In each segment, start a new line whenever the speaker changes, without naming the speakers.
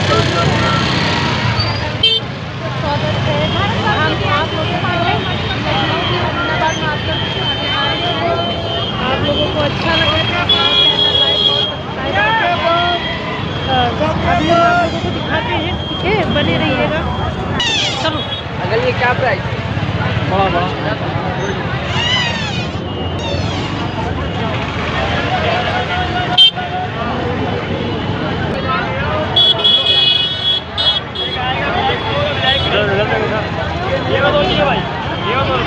आप लोगों को अच्छा लगे तो लाइक और सब्सक्राइब अभी हम आप लोगों को दिखाते हैं, ठीक है, बने रहिएगा। चलो
अगर ये क्या प्राइस है?
बड़ा बड़ा ये बताओ भाई, ये बताओ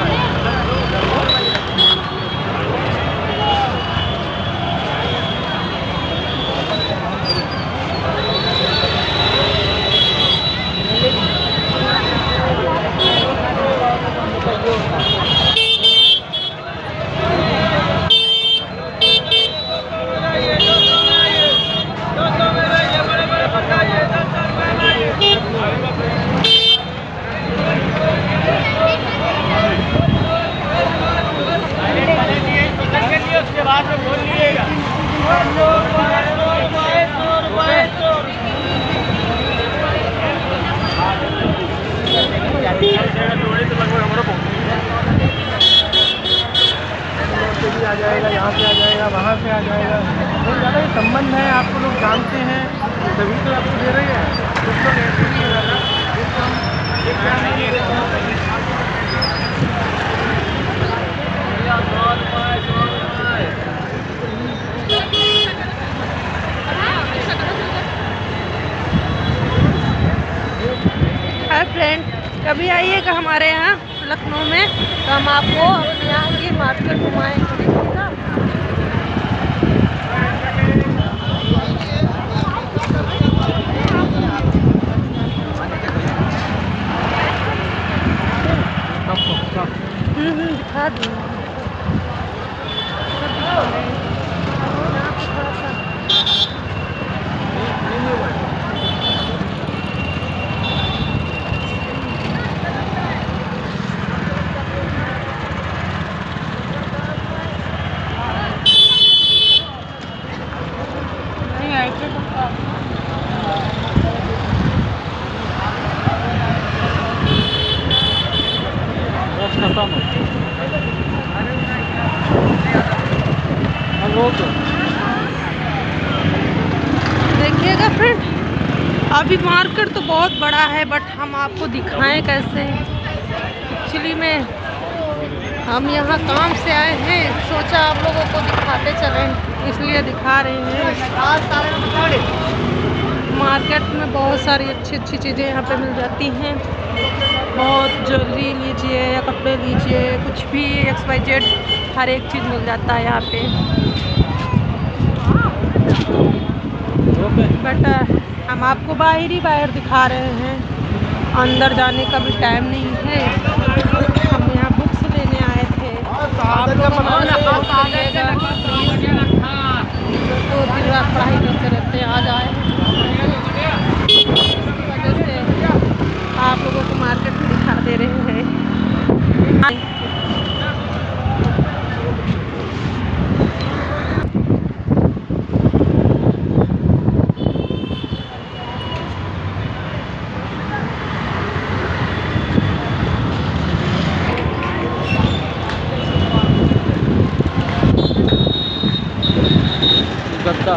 उसके बाद में बोल लीजिएगा। आ जाएगा, यहाँ से आ जाएगा, वहाँ से आ जाएगा। बहुत ज़्यादा ये संबंध है, आपको लोग जानते हैं, तभी तो आपको दे रहे हैं। कुछ लोग ऐसे नहीं है ना,
हाय फ्रेंड, कभी आइएगा हमारे यहाँ लखनऊ में तो हम आपको अपने यहाँ की मार्केट घुमाएंगे। दिखा दूँगी। देखिएगा फ्रेंड, अभी मार्केट तो बहुत बड़ा है बट हम आपको दिखाएं कैसे। एक्चुअली में हम यहाँ काम से आए हैं, सोचा आप लोगों को दिखाते चलें, इसलिए दिखा रहे हैं। मार्केट में बहुत सारी अच्छी अच्छी चीज़ें यहाँ पे मिल जाती हैं। बहुत ज्वेलरी लीजिए या कपड़े लीजिए, कुछ भी XYZ हर एक चीज़ मिल जाता है यहाँ पे। बट हम आपको बाहर ही बाहर दिखा रहे हैं, अंदर जाने का भी टाइम नहीं है। हम यहाँ बुक्स लेने आए थे, आप लोग हमारे तो दिन रात पढ़ाई करते रहते हैं, आज आए इस वजह से आप लोगों को मार्केट में दिखा दे रहे हैं।
गद्दा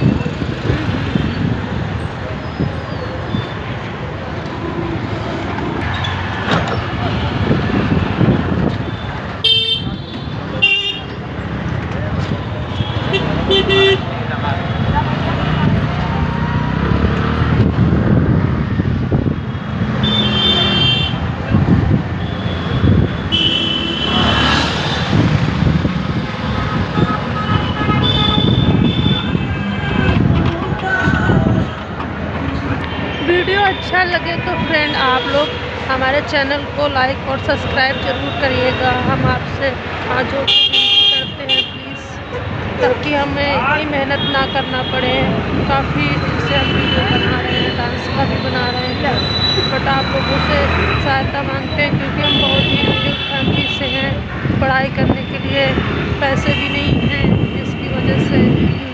वीडियो अच्छा लगे तो फ्रेंड आप लोग हमारे चैनल को लाइक और सब्सक्राइब जरूर करिएगा। हम आपसे आज जो करते हैं प्लीज़, ताकि हमें इतनी मेहनत ना करना पड़े। काफ़ी दिन से हम वीडियो बना रहे हैं, डांस का भी बना रहे हैं, बट आप लोगों से सहायता मांगते हैं क्योंकि हम बहुत ही मिडिल फैमिली से हैं। पढ़ाई करने के लिए पैसे भी नहीं हैं, जिसकी वजह से